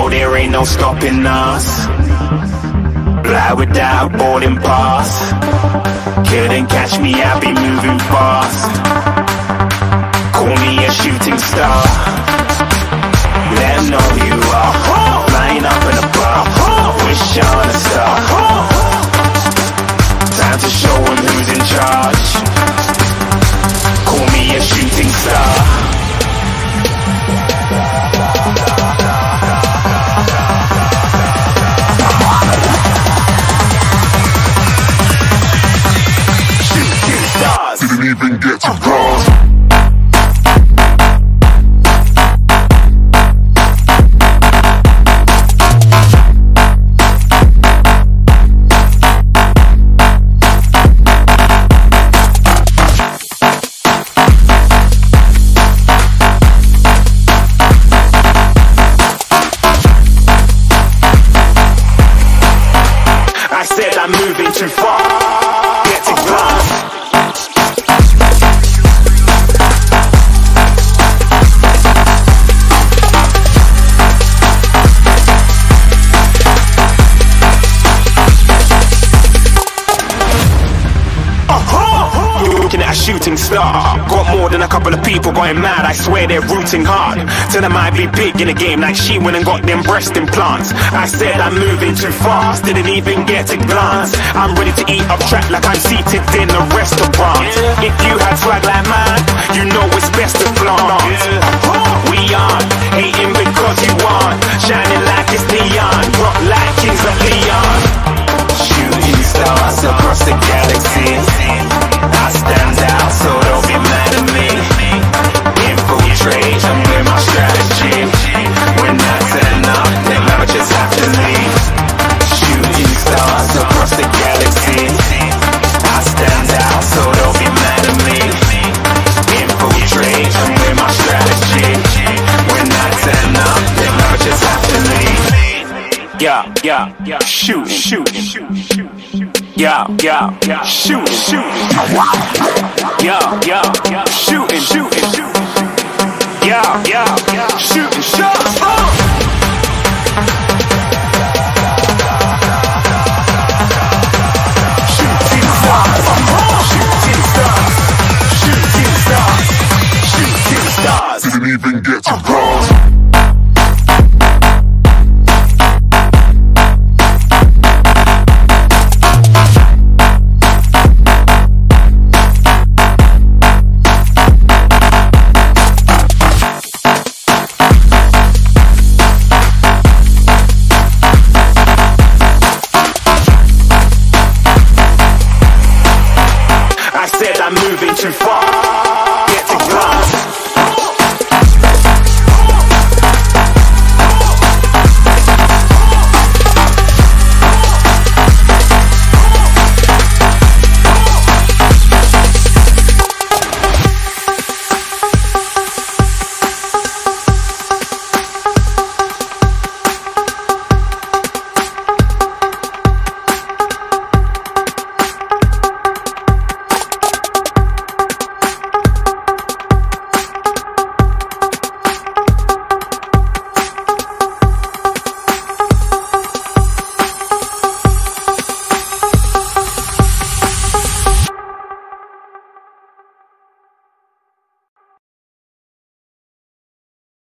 know there ain't no stopping us. Fly without boarding pass. Couldn't catch me, I be moving fast. Call me a shooting star. Let 'em know who you are. Flying up in a bar. Wish on a star. Time to show 'em who's in charge. Call me a shooting star. Shooting stars. Didn't even get to cross. I said I'm moving too far. Get to glass. Looking at a shooting star. Got more than a couple of people going mad. I swear they're rooting hard. Tell them I be big in the game like she went and got them breast implants. I said I'm moving too fast. Didn't even get to glance. I'm ready to eat up track like I'm seated in a restaurant. If you had swag like mine, you know it's best to flaunt. We aren't hating because you aren't. Shining like it's neon. Rock like kings of Leon. Shooting stars across the galaxy. I stand out, so don't be mad at me. Infiltrate, I'm with my strategy. When I turn up, then I just have to leave. Shooting stars across the galaxy. I stand out, so don't be mad at me. Infiltrate, I'm with my strategy. When I turn up, then I just have to leave. Yeah, shooting. Yeah, shooting. Yeah, shooting. Yeah, shooting shots. Shooting stars. Shooting stars. Didn't even get to cross.